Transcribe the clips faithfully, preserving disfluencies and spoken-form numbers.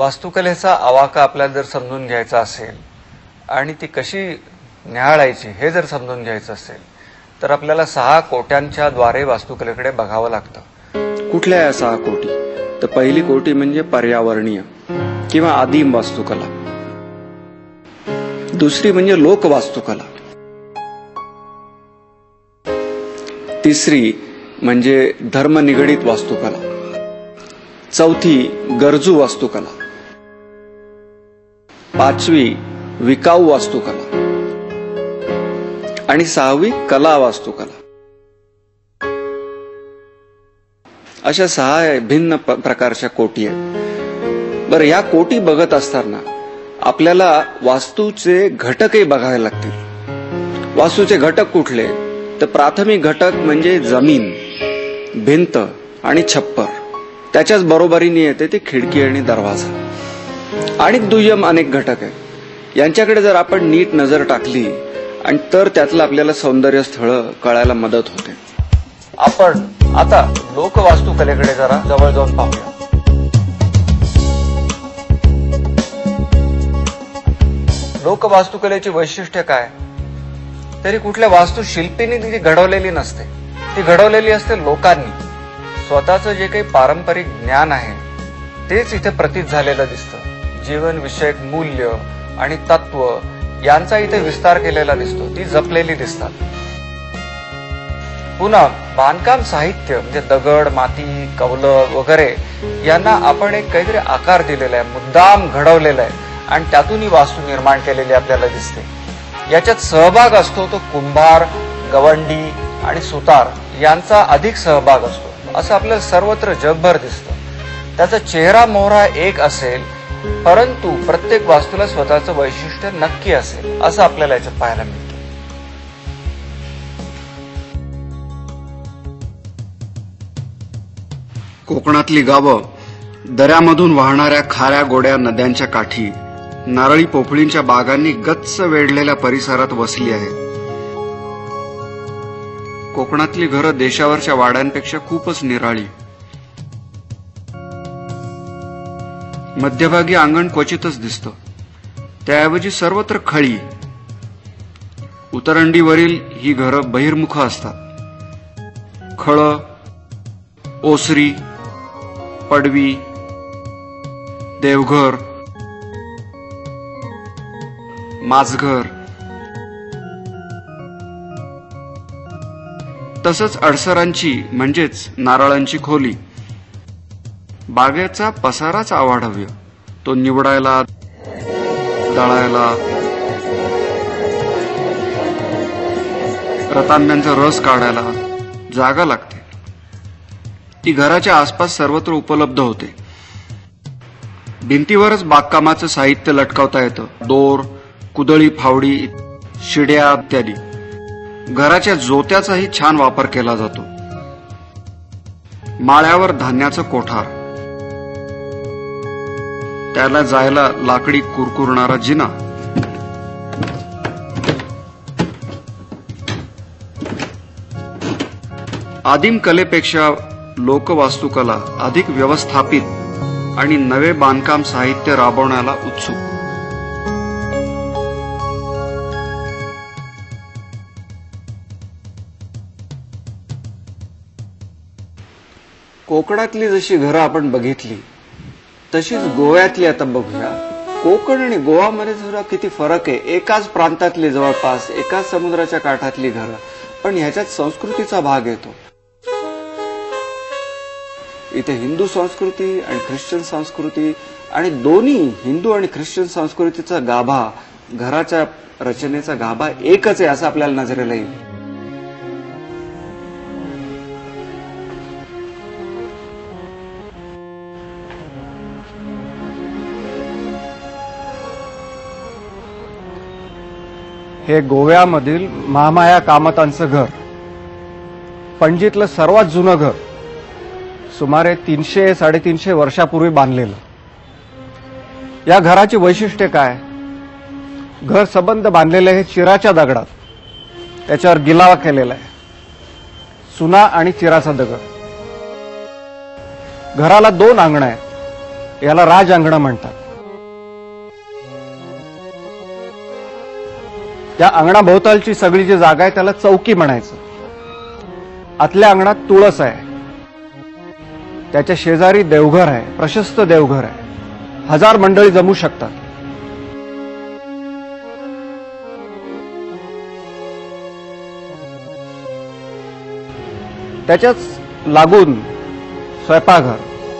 वास्तुकलेचा आवाका आपल्याला जर समजून घ्यायचा असेल आणि ती कशी न्याहाळायची हे जर समजून घ्यायचं असेल तर आपल्याला सहा कोट्यांच्या द्वारे वास्तुकलेकडे बघावं लागतं। कुठल्या या सहा कोटी? तर पहिली कोटी म्हणजे पर्यावरणीय किंवा आदिम वास्तुकला, दुसरी म्हणजे लोक वास्तुकला, तिसरी म्हणजे धर्मनिगडित वास्तुकला, चौथी गरजू वास्तुकला, पाचवी विकाऊ वास्तुकला आणि सहावी कला वास्तुकला। अशा सहा भिन्न प्रकारच्या कोटी आहेत। बरं, या कोटी बघत असताना आपल्याला वास्तूचे घटकही बघावे लागतील। वास्तूचे घटक कुठले? तर प्राथमिक घटक म्हणजे जमीन, भिंत आणि छप्पर, त्याच्याच बरोबरीने येते ती खिडकी आणि दरवाजा आणि दुय्यम अनेक घटक आहेत। यांच्याकडे जर आपण नीट नजर टाकली आणि तर त्यातलं आपल्याला सौंदर्य स्थळ कळायला मदत होते। आपण आता लोकवास्तुकलेकडे जरा जवळ जाऊन पाहूया। लोकवास्तुकलेची वैशिष्ट्य काय? तरी कुठल्या वास्तुशिल्पीने ती घडवलेली नसते, ती घडवलेली असते लोकांनी। स्वतःचं जे काही पारंपरिक ज्ञान आहे तेच इथे प्रतीत झालेलं दिसतं। जीवन विषयक मूल्य आणि तत्व यांचा इथे विस्तार केलेला दिसतो, ती जपलेली दिसतात। पुन्हा बांधकाम साहित्य म्हणजे दगड, माती, कौलं वगैरे यांना आपण एक काहीतरी आकार दिलेला आहे, मुद्दाम घडवलेला आहे आणि त्यातून ही वास्तू निर्माण केलेली आपल्याला दिसते। याच्यात सहभाग असतो तो कुंभार, गवंडी आणि सुतार यांचा अधिक सहभाग असतो, असं आपल्याला सर्वत्र जगभर दिसतं। त्याचा चेहरा मोहरा एक असेल परंतु प्रत्येक वास्तूला स्वतःचं वैशिष्ट्य नक्की असेल, असं आपल्याला याच्यात पाहायला मिळतं। कोकणातली गावं दऱ्यामधून वाहणाऱ्या खाऱ्या गोड्या नद्यांच्या काठी नारळी पोफळींच्या बागांनी गच्च वेढलेल्या परिसरात वसली आहेत। कोकणातली घरं देशावरच्या वाड्यांपेक्षा खूपच निराळी। मध्यभागी अंगण क्वचितच दिसतं, त्याऐवजी सर्वत्र खळी। उतरंडीवरील ही घरं बहिर्मुख असतात। खळ, ओसरी, पडवी, देवघर, माझघर तसंच अडसरांची म्हणजेच नारळांची खोली। बागेचा पसाराच आवाढव्य, तो निवडायला, दळायला, रतांब्यांचा रस काढायला जागा लागते। ती घराच्या आसपास सर्वत्र उपलब्ध होते। भिंतीवरच बागकामाचं साहित्य लटकावता येतं, दोर, कुदळी, फावडी, शिड्या इत्यादी। घराच्या जोत्याचाही छान वापर केला जातो। माळ्यावर धान्याचं कोठार, त्याला जायला लाकडी कुरकुरणारा जिना, आदिम कलेपेक्षा लोकवास्तुकला अधिक व्यवस्थापित आणि नवे बांधकाम साहित्य राबवण्याला उत्सुक। कोकणातली जशी घरं आपण बघितली तशीच गोव्यातली आता बघूया। कोकण आणि गोवामध्ये सुद्धा किती फरक आहे। एकाच प्रांतातली, जवळपास एकाच समुद्राच्या काठातली घरं, पण ह्याच्यात संस्कृतीचा भाग येतो। इथे हिंदू संस्कृती आणि ख्रिश्चन संस्कृती आणि दोन्ही हिंदू आणि ख्रिश्चन संस्कृतीचा गाभा, घराच्या रचनेचा गाभा एकच आहे असं आपल्याला नजरेला येईल। हे गोव्यामधील महामाया कामतांचं घर, पणजीतलं सर्वात जुनं घर, सुमारे तीनशे साडेतीनशे वर्षापूर्वी बांधलेलं। या घराची वैशिष्ट्य काय? घर सबंध बांधलेलं आहे चिराच्या दगडात, त्याच्यावर गिलावा केलेला आहे, चुना आणि चिराचा दगड। घराला दोन अंगणं आहेत, याला राज अंगणं म्हणतात। त्या अंगणाभोवतालची सगळी जी जागा आहे त्याला चौकी म्हणायचं. आतल्या अंगणात तुळस आहे, त्याच्या शेजारी देवघर आहे, प्रशस्त देवघर आहे, हजार मंडळी जमू शकतात. त्याच्याच लागून स्वयंपाकघर.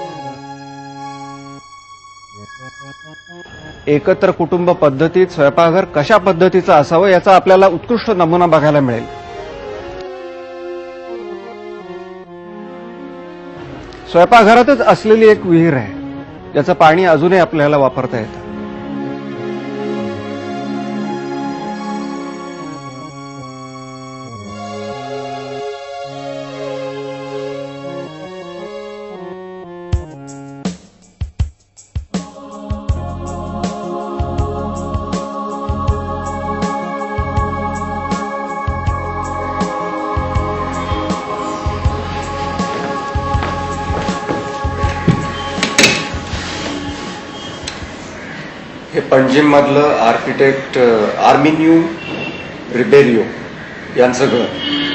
एकत्र कुटुंब पद्धतीत स्वयंपाकघर कशा पद्धतीचं असावं याचा आपल्याला उत्कृष्ट नमुना बघायला मिळेल. स्वयंपाकघरातच असलेली एक विहीर आहे, ज्याचं पाणी अजूनही आपल्याला वापरता येतं. हे पणजिम मधलं आर्किटेक्ट आर्मिन्यू रिबेरियो यांचं घर.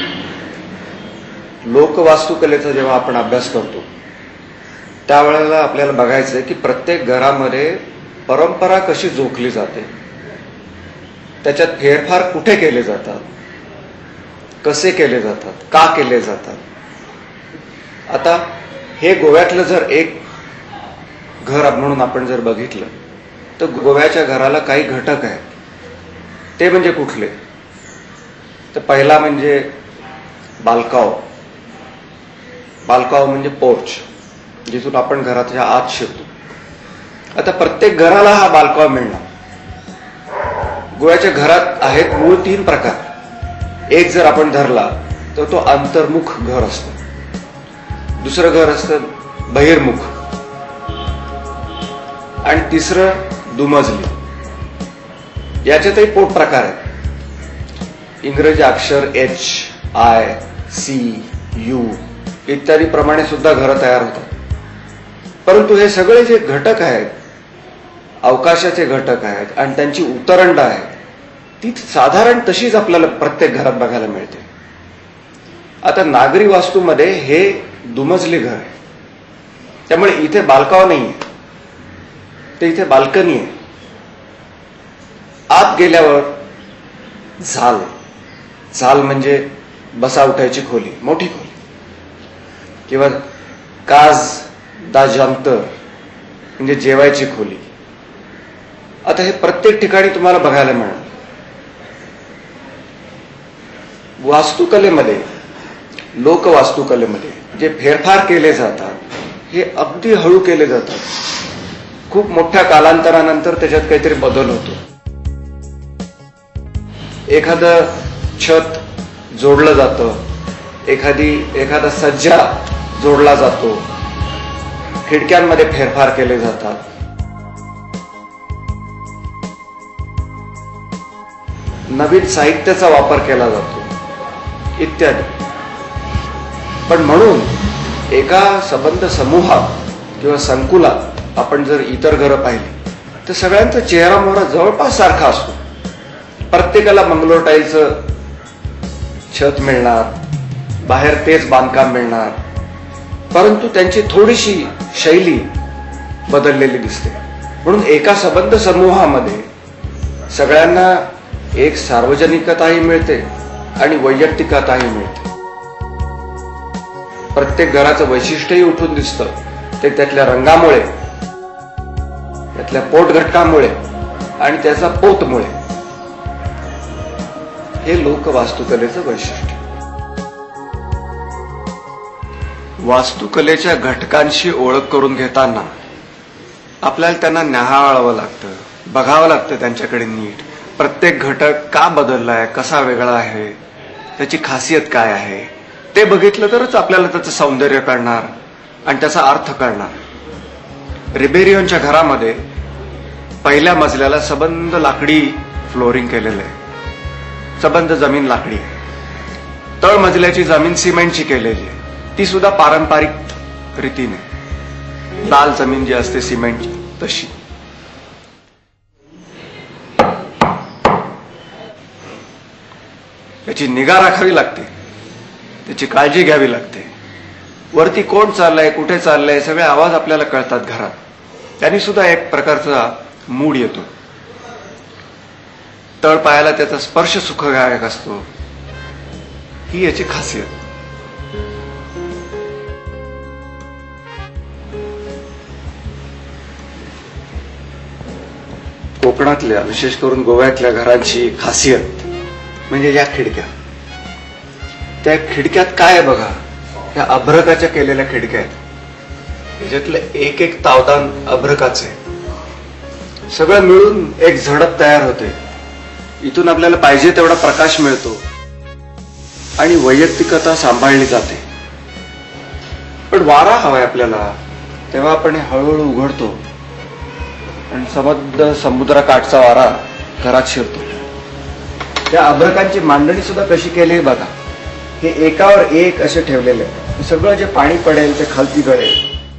लोकवास्तुकलेचा जेव्हा आपण अभ्यास करतो त्यावेळेला आपल्याला बघायचं आहे की प्रत्येक घरामध्ये परंपरा कशी जोखली जाते, त्याच्यात फेरफार कुठे केले जातात, कसे केले जातात, का केले जातात. आता हे गोव्यातलं जर एक घर म्हणून आपण जर बघितलं तर गोव्याच्या घराला काही घटक आहेत. ते म्हणजे कुठले? तर पहिला म्हणजे बालकाव. बालकाव म्हणजे पोर्च, जिथून आपण घराच्या आत शिरतो. आता प्रत्येक घराला हा बालकाव मिळणार. गोव्याच्या घरात आहेत मूळ तीन प्रकार. एक जर आपण धरला तर तो अंतर्मुख घर असतं, दुसरं घर असतं बहिर्मुख, आणि तिसरं दुमजली. याच्यातही पोट प्रकार आहेत. इंग्रजी अक्षर एच, आय, सी, यू इत्यादी प्रमाणे सुद्धा घरं तयार होतात. परंतु हे सगळे जे घटक आहेत, अवकाशाचे घटक आहेत आणि त्यांची उतरंड आहे, ती साधारण तशीच आपल्याला प्रत्येक घरात बघायला मिळते. आता नागरी वास्तूमध्ये हे दुमजली घर आहे, त्यामुळे इथे बालकाव नाहीये, ते इथे बाल्कनी आहे. आत गेल्यावर झाल. झाल म्हणजे बसा उठायची खोली, मोठी खोली, किंवा काज दा जंतर म्हणजे जेवायची खोली. आता हे प्रत्येक ठिकाणी तुम्हाला बघायला मिळणार. वास्तुकलेमध्ये, लोकवास्तुकलेमध्ये जे फेरफार केले जातात हे अगदी हळू केले जातात. खूप मोठ्या कालांतरानंतर त्याच्यात काहीतरी बदल होतो. एखादं छत जोडलं जातं, एखादी एखादा सज्जा जोडला जातो, खिडक्यांमध्ये फेरफार केले जातात. नवीन साहित्याचा वापर केला जातो इत्यादी. पण म्हणून एका संबंध समूहात किंवा संकुलात आपण जर इतर घरं पाहिली तर सगळ्यांचा चेहरा मोहरा जवळपास सारखा असतो. प्रत्येकाला मंगलोर टाईलचं छत मिळणार, बाहेर तेच बांधकाम मिळणार, परंतु त्यांची थोडीशी शैली बदललेली दिसते. म्हणून एका संबंध समूहामध्ये सगळ्यांना एक सार्वजनिकताही मिळते आणि वैयक्तिकताही मिळते. प्रत्येक घराचं वैशिष्ट्यही उठून दिसतं, ते त्यातल्या रंगामुळे, त्यातल्या पोट घटकामुळे आणि त्याचा पोतमुळे. हे लोकवास्तुकलेचं वैशिष्ट्य. वास्तुकलेच्या घटकांशी ओळख करून घेताना आपल्याला त्यांना न्याहाळावं लागतं, बघावं लागतं त्यांच्याकडे नीट. प्रत्येक घटक का बदललाय, कसा वेगळा आहे, त्याची खासियत काय आहे, ते बघितलं तरच आपल्याला त्याचं सौंदर्य कळणार आणि त्याचा अर्थ कळणार. रिबेरियोंच्या घरामध्ये पहिल्या मजल्याला सबंध लाकडी फ्लोरिंग केलेलं आहे, सबंध जमीन लाकडी आहे. तळ मजल्याची जमीन सिमेंटची केलेली आहे, ती सुद्धा पारंपरिक रीतीने, लाल जमीन जी असते सिमेंटची तशी. याची निगा राखावी लागते, त्याची काळजी घ्यावी लागते. वरती कोण चाललंय, कुठे चाललंय, सगळे आवाज आपल्याला कळतात घरात. त्यांनी सुद्धा एक प्रकारचा मूड येतो. तळ पायाला त्याचा स्पर्श सुखदायक असतो. ही याची खासियत. कोकणातल्या, विशेष करून गोव्यातल्या घरांची खासियत म्हणजे या खिडक्या. त्या खिडक्यात काय आहे बघा, त्या अभ्रकाच्या केलेल्या खिडक्या आहेत. त्याच्यातलं एक एक तावदान अभ्रकाचं आहे. सगळं मिळून एक झडप तयार होते. इथून आपल्याला पाहिजे तेवढा प्रकाश मिळतो आणि वैयक्तिकता सांभाळली जाते. पण वारा हवाय आपल्याला, तेव्हा आपण हे हळूहळू उघडतो आणि सबद्ध समुद्रकाठचा वारा घरात शिरतो. त्या अभ्रकांची मांडणी सुद्धा कशी केली बघा. हे एकावर एक असे ठेवलेले आहे. सगळं जे पाणी पडेल ते खालती गळेल.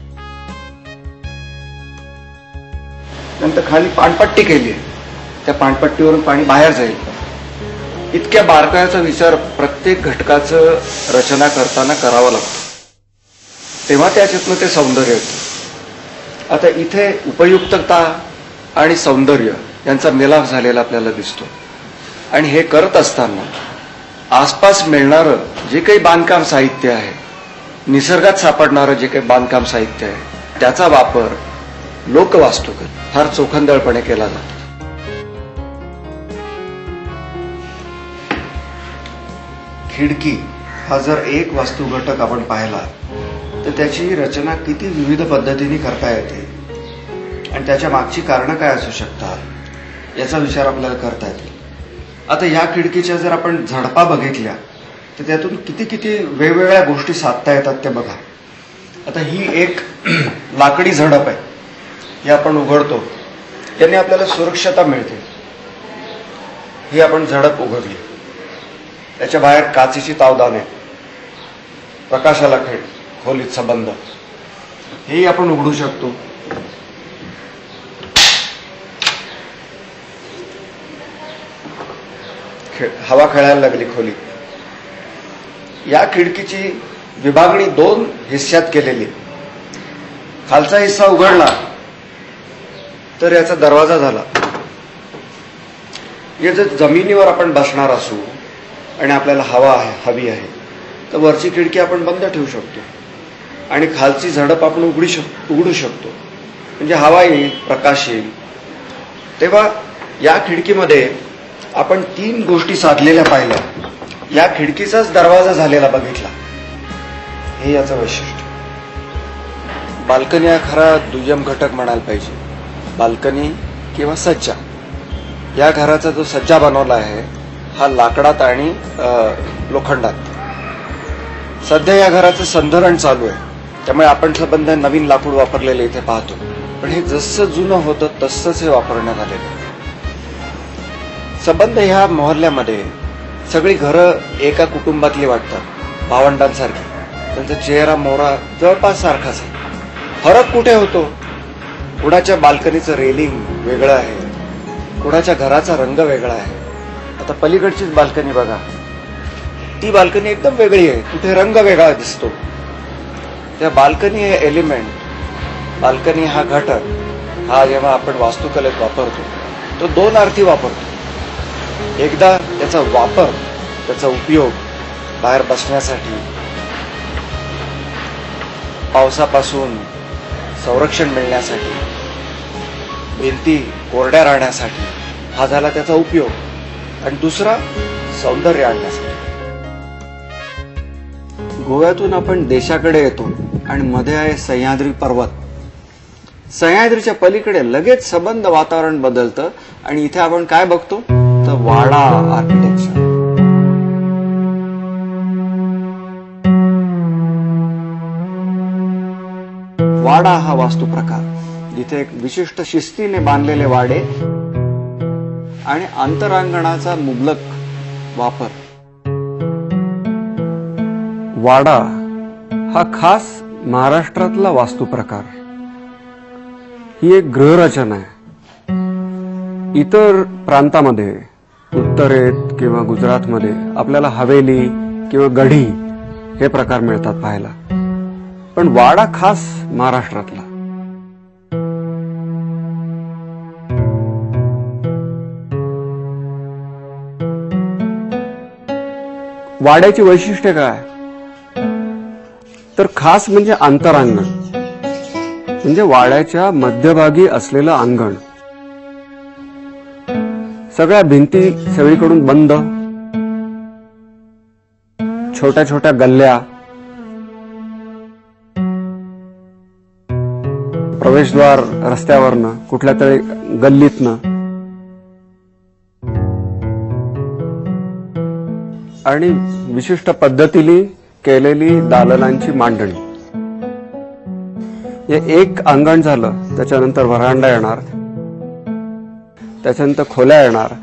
नंतर खाली पाणपट्टी केली आहे. त्या पाणपट्टीवरून पाणी बाहेर जाईल. इतक्या बारकाईचा विचार प्रत्येक घटकाचं रचना करताना करावा लागतो. तेव्हा त्याच्यातनं ते सौंदर्य येतं. आता इथे उपयुक्तता आणि सौंदर्य यांचा मिलाफ झालेला आपल्याला दिसतो. आणि हे करत असताना आसपास मिळणारं जे काही बांधकाम साहित्य आहे, निसर्गात सापडणारं जे काही बांधकाम साहित्य आहे, त्याचा वापर लोकवास्तुकत फार चोखंदळपणे केला जातो. खिडकी हा जर एक वास्तू घटक आपण पाहिला तर त्याची रचना किती विविध पद्धतीने करता येते आणि त्याच्या मागची कारणं काय असू शकतात याचा विचार आपल्याला करता येईल. आता या खिडकीच्या जर आपण झडपा बघितल्या तर त्यातून किती किती वेगवेगळ्या गोष्टी साधता येतात ते बघा. आता ही एक लाकडी झडप आहे. ही आपण उघडतो, याने आपल्याला सुरक्षता मिळते. ही आपण झडप उघडली, त्याच्या बाहेर काचेची तावदाने, प्रकाशाला खेळ खोलीत संबंध, हेही आपण उघडू शकतो. हवा खेळायला लागली खोली. या खिडकीची विभागणी दोन हिस्स्यात केलेली. खालचा हिस्सा उघडला तर याचा दरवाजा झाला. हे जर जमिनीवर आपण बसणार असू आणि आपल्याला हवा आहे हवी आहे तर वरची खिडकी आपण बंद ठेवू शकतो आणि खालची झडप आपण उघडू शक उघडू शकतो म्हणजे हवा येईल, प्रकाश येईल. तेव्हा या खिडकीमध्ये आपण तीन गोष्टी साधलेल्या पाहिल्या. या खिडकीचाच दरवाजा झालेला बघितला. हे याचं वैशिष्ट्य. बाल्कनी हा खरा दुय्यम घटक म्हणायला पाहिजे. बाल्कनी किंवा सज्जा. या घराचा जो सज्जा बनवला आहे हा लाकडात आणि लोखंडात. सध्या या घराचं संधरण चालू आहे त्यामुळे आपण संबंध नवीन लाकूड वापरलेले इथे पाहतो. पण हे जसं जुनं होतं तसंच हे वापरण्यात आलेलं. संबंध ह्या मोहल्ल्यामध्ये सगळी घरं एका कुटुंबातली वाटतात, भावंडांसारखी. त्यांचा चेहरा मोहरा जवळपास सारखाच आहे. फरक कुठे होतो? कुणाच्या बाल्कनीचं रेलिंग वेगळं आहे, कुणाच्या घराचा रंग वेगळा आहे. आता पलीकडचीच बाल्कनी बघा, ती बाल्कनी एकदम वेगळी आहे, तिथे रंग वेगळा दिसतो. त्या बाल्कनी हे एलिमेंट, बाल्कनी हा घटक, हा जेव्हा आपण वास्तुकलेत वापरतो तो दोन अर्थी वापरतो. एकदा त्याचा वापर, त्याचा उपयोग बाहेर बसण्यासाठी, पावसापासून संरक्षण मिळण्यासाठी, भिंती कोरड्या राहण्यासाठी हा झाला त्याचा उपयोग. आणि दुसरा सौंदर्य आणण्यासाठी. गोव्यातून आपण देशाकडे येतो आणि मध्ये आहे सह्याद्री पर्वत. सह्याद्रीच्या पलीकडे लगेच संबंध वातावरण बदलतं आणि इथे आपण काय बघतो तर वाडा आर्किटेक्चर. वाडा हा वास्तू प्रकार जिथे एक विशिष्ट शिस्तीने बांधलेले वाडे आणि अंतरांगणाचा मुबलक वापर. वाडा हा खास महाराष्ट्रातला वास्तू प्रकार. ही एक गृहरचना आहे. इतर प्रांतामध्ये उत्तरेत किंवा गुजरातमध्ये आपल्याला हवेली किंवा गढी हे प्रकार मिळतात पाहायला, पण वाडा खास महाराष्ट्रातला. वाड्याची वैशिष्ट्य काय तर खास म्हणजे अंतरांगण, म्हणजे वाड्याच्या मध्यभागी असलेलं अंगण. सगळ्या भिंती सगळीकडून बंद, छोट्या छोट्या गल्ल्या, प्रवेशद्वार रस्त्यावरनं कुठल्या तरी गल्लीतनं, आणि विशिष्ट पद्धतीने केलेली दालनांची मांडणी. हे एक अंगण झालं, त्याच्यानंतर व्हरांडा येणार, त्याच्यानंतर खोल्या येणार,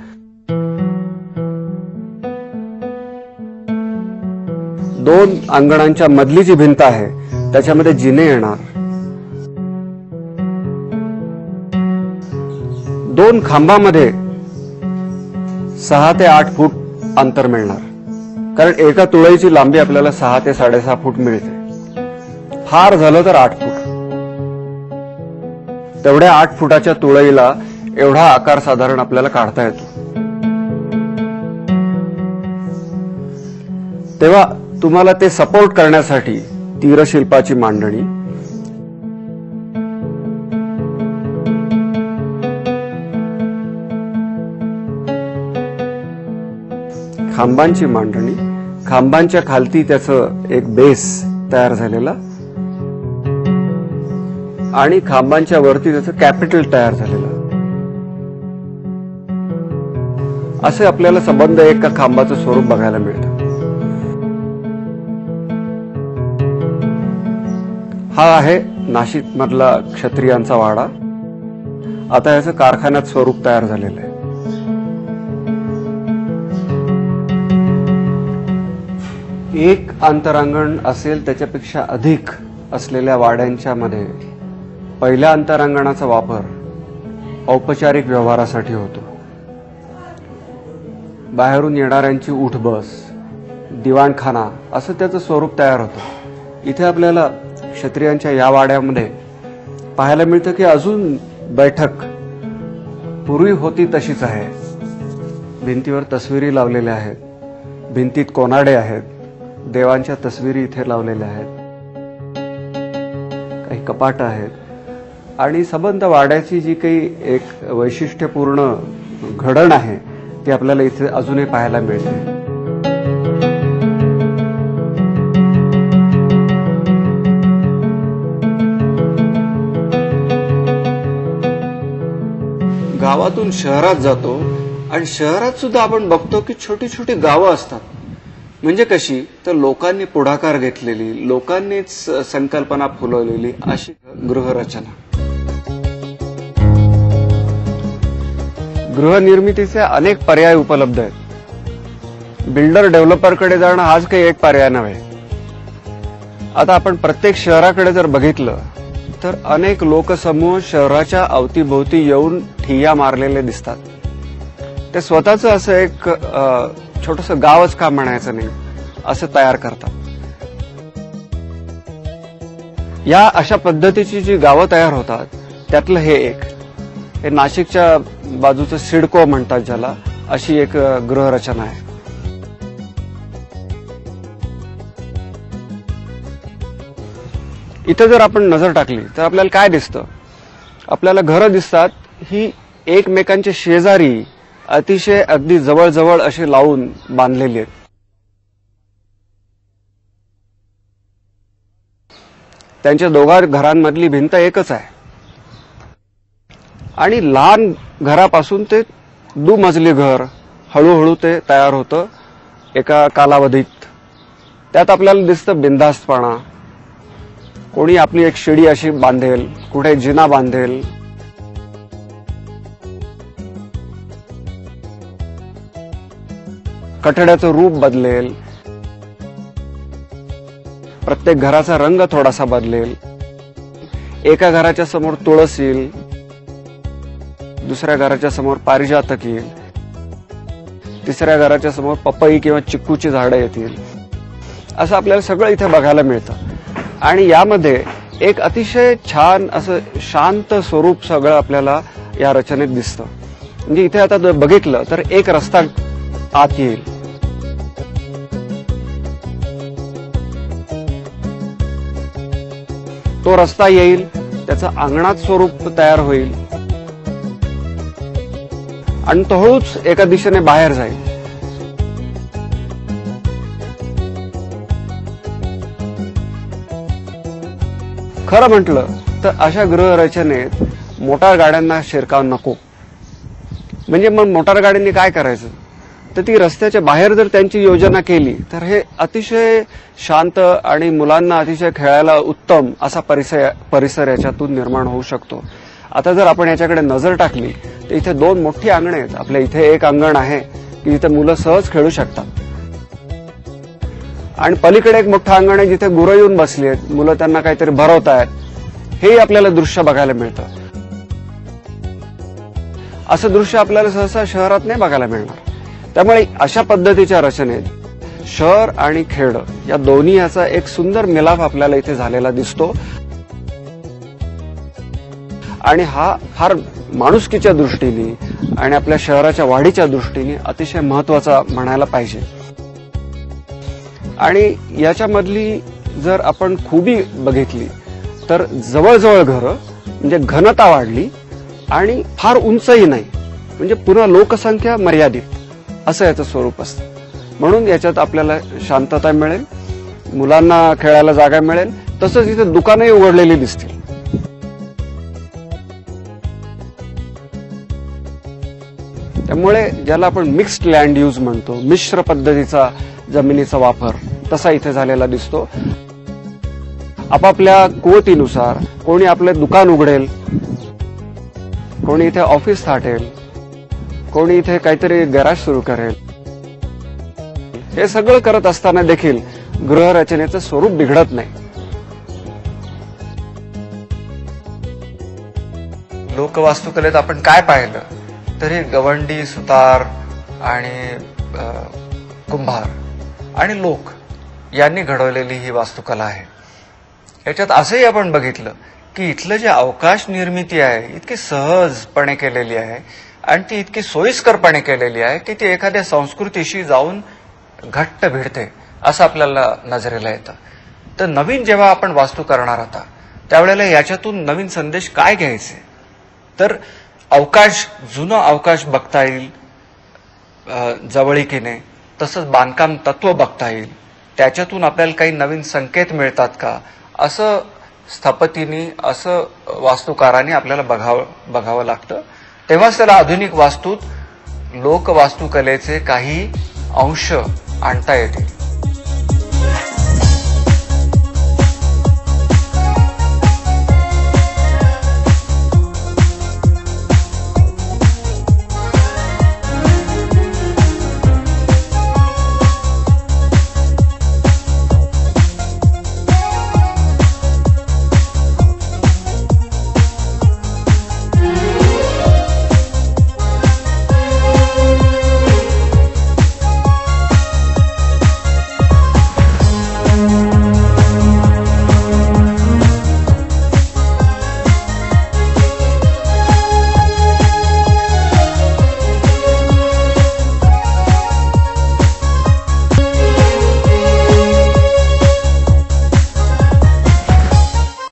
दोन अंगणांच्या मधली जी भिंत आहे त्याच्यामध्ये जिने येणार, दोन खांबामध्ये सहा ते आठ फूट अंतर मिळणार, कारण एका तुळईची लांबी आपल्याला सहा ते साडेसहा फूट मिळते, फार झालं तर आठ फूट. तेवढ्या आठ फुटाच्या तुळईला एवढा आकार साधारण आपल्याला काढता येतो. तेव्हा तुम्हाला ते सपोर्ट करण्यासाठी तीरशिल्पाची मांडणी, खांबांची मांडणी, खांबांच्या खालती त्याचं एक बेस तयार झालेला, आणि खांबांच्या वरती त्याचं कॅपिटल तयार झालेलं. असे आपल्याला संबंध एका खांबाचं स्वरूप बघायला मिळतं. हा आहे नाशिक मधला क्षत्रियांचा वाडा. आता याचं कारखान्यात स्वरूप तयार झालेलं आहे. एक अंतरांगण असेल त्याच्यापेक्षा अधिक असलेल्या वाड्यांच्या मध्ये पहिल्या अंतरांगणाचा वापर औपचारिक व्यवहारासाठी होतो. बाहेरून येणाऱ्यांची उठबस, दिवाणखाना असं त्याचं स्वरूप तयार होतं. इथे आपल्याला क्षत्रियांच्या या वाड्यामध्ये पाहायला मिळतं की अजून बैठक पूर्वी होती तशीच आहे. भिंतीवर तस्विरी लावलेल्या आहेत, भिंतीत कोनाडे आहेत, देवांच्या तस्विरी इथे लावलेल्या आहेत, काही कपाट आहेत, आणि संबंध वाड्याची जी काही एक वैशिष्ट्यपूर्ण घडण आहे ती आपल्याला इथे अजूनही पाहायला मिळते. गावातून शहरात जातो आणि शहरात सुद्धा आपण बघतो की छोटी छोटी गावं असतात. म्हणजे कशी तर लोकांनी पुढाकार घेतलेली, लोकांनीच संकल्पना फुलवलेली अशी गृहरचना. गृहनिर्मितीचे अनेक पर्याय उपलब्ध आहेत. बिल्डर डेव्हलपरकडे जाणं हाच काही एक पर्याय नव्हे. आता आपण प्रत्येक शहराकडे जर बघितलं तर अनेक लोकसमूह शहराच्या अवतीभोवती येऊन ठिय्या मारलेले दिसतात. ते स्वतःच असं एक छोटस गावच का म्हणायचं नाही असं तयार करतात. या अशा पद्धतीची जी गावं तयार होतात त्यातलं हे एक, हे नाशिकच्या बाजूचं सिडको म्हणतात ज्याला, अशी एक गृहरचना आहे. इथं जर आपण नजर टाकली तर आपल्याला काय दिसतं? आपल्याला घरं दिसतात ही एकमेकांच्या शेजारी अतिशय अगदी जवळजवळ असे लावून बांधलेली आहेत. त्यांच्या दोघा घरांमधली भिंत एकच आहे आणि लहान घरापासून ते दुमजली घर हळूहळू ते तयार होतं एका कालावधीत. त्यात आपल्याला दिसतं बिनधास्तपणा. कोणी आपली एक शिडी अशी बांधेल, कुठे जिना बांधेल, कठड्याचं रूप बदलेल, प्रत्येक घराचा रंग थोडासा बदलेल. एका घराच्या समोर तुळस येईल, दुसऱ्या घराच्या समोर पारिजातक येईल. तिसऱ्या घराच्या समोर पपई किंवा चिक्कूची झाडं येतील, असं आपल्याला सगळं इथे बघायला मिळतं. आणि यामध्ये एक अतिशय छान असं शांत स्वरूप सगळं आपल्याला या रचनेत दिसतं. म्हणजे इथे आता बघितलं तर एक रस्ता आत येईल, तो रस्ता येईल, त्याचं अंगणात स्वरूप तयार होईल आणि तो हळूच एका दिशेने बाहेर जाईल. खरं म्हटलं तर अशा गृहरचनेत मोटार गाड्यांना शिरकाव नको. म्हणजे मग मोटार गाड्यांनी काय करायचं, तर ती रस्त्याच्या बाहेर जर त्यांची योजना केली तर हे अतिशय शांत आणि मुलांना अतिशय खेळायला उत्तम असा परिसर परिसर याच्यातून निर्माण होऊ शकतो. आता जर आपण याच्याकडे नजर टाकली तर इथे दोन मोठी अंगणे आहेत. आपल्या इथे एक अंगण आहे की जिथे मुलं सहज खेळू शकतात आणि पलीकडे एक मोठं अंगण आहे जिथे गुरं येऊन बसली आहेत, मुलं त्यांना काहीतरी भरवतायत, हेही आपल्याला दृश्य बघायला मिळतं. असं दृश्य आपल्याला सहसा शहरात नाही बघायला मिळणार. त्यामुळे अशा पद्धतीच्या रचनेत शहर आणि खेड या दोन्ही याचा एक सुंदर मिलाप आपल्याला इथे झालेला दिसतो आणि हा फार माणुसकीच्या दृष्टीने आणि आपल्या शहराच्या वाढीच्या दृष्टीने अतिशय महत्वाचा म्हणायला पाहिजे. आणि याच्यामधली जर आपण खूबी बघितली तर जवळजवळ घरं, म्हणजे घनता वाढली आणि फार उंचही नाही, म्हणजे पुन्हा लोकसंख्या मर्यादित असं याचं स्वरूप असतं. म्हणून याच्यात आपल्याला शांतता मिळेल, मुलांना खेळायला जागा मिळेल, तसंच इथे दुकानंही उघडलेली दिसतील. त्यामुळे ज्याला आपण मिक्स्ड लँड यूज म्हणतो, मिश्र पद्धतीचा जमिनीचा वापर तसा इथे झालेला दिसतो. आपापल्या कुवतीनुसार कोणी आपले दुकान उघडेल, कोणी इथे ऑफिस थाटेल, कोणी इथे काहीतरी गॅरेज सुरू करेल. हे सगळं करत असताना देखील गृहरचनेचं स्वरूप बिघडत नाही. लोकवास्तुकलेत आपण काय पाहिलं तर हे गवंडी, सुतार आणि कुंभार आणि लोक यांनी घडवलेली ही वास्तुकला आहे. याच्यात असंही आपण बघितलं की इथलं जे अवकाश निर्मिती आहे इतकी सहजपणे केलेली आहे आणि ती इतकी सोयीस्करपणे केलेली आहे की ती एखाद्या संस्कृतीशी जाऊन घट्ट भिडते असं आपल्याला नजरेला येतं. तर नवीन जेव्हा आपण वास्तू करणार होता त्यावेळेला याच्यातून नवीन संदेश काय घ्यायचे, तर अवकाश, जुनं अवकाश बघता येईल जवळीकीने, तसंच बांधकाम तत्व बघता येईल, त्याच्यातून आपल्याला काही नवीन संकेत मिळतात का, असं स्थापतीने, असं वास्तुकाराने आपल्याला बघावं बघावं लागतं. तेव्हाच त्याला आधुनिक वास्तूत लोकवास्तुकलेचे काही अंश आणता येतील.